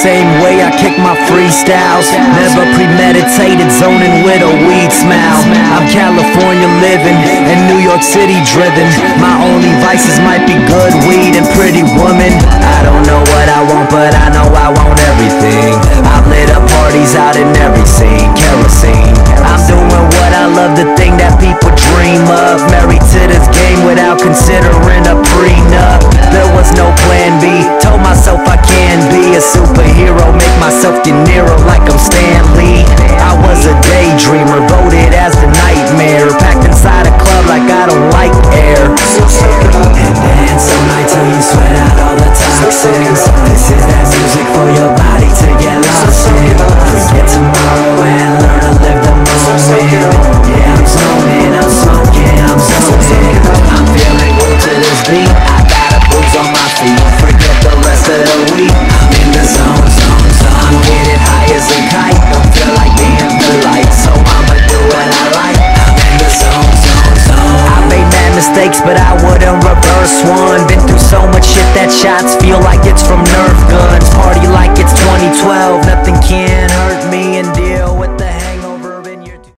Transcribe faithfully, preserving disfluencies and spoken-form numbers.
same way I kick my freestyles. Never premeditated, zoning with a weed smile. I'm California living and New York City driven. My only vices might be good weed and pretty women. I don't know what I want, but I know I want everything. I've lit up parties out in every scene, kerosene. I'm doing what I love, the thing that people dream of. Married to this game without considering a prenup. There was no plan B, told myself I can be a superhero, make myself De Niro like I'm Stan Lee. I was a daydreamer, voted as the nightmare, packed inside a club like I don't like air. And dance all night till you sweat out all the toxins. This is that music for your body to get lost in. Forget tomorrow and learn to live the moment. Yeah, I'm zoning, I'm smoking, I'm zoning. I'm feeling good to this beat, I got a bruise on my feet. Forget the rest of the week, I'm in the zone, zone, zone. I'm getting high as a kite, don't feel like being polite, so I'ma do what I like. I'm in the zone, zone, zone. I made mad mistakes, but I wouldn't reverse one. Been through so much shit that shots feel like it's from